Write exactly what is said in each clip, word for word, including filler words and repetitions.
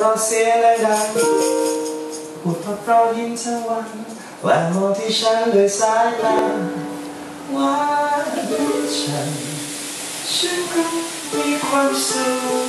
รอเสียงดังพูดเพราะๆยิ้มทั้งวันแวะมองที่ฉันด้วยสายตาว่าฉันฉันก็มีความสุข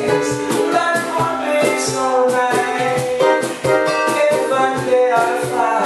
I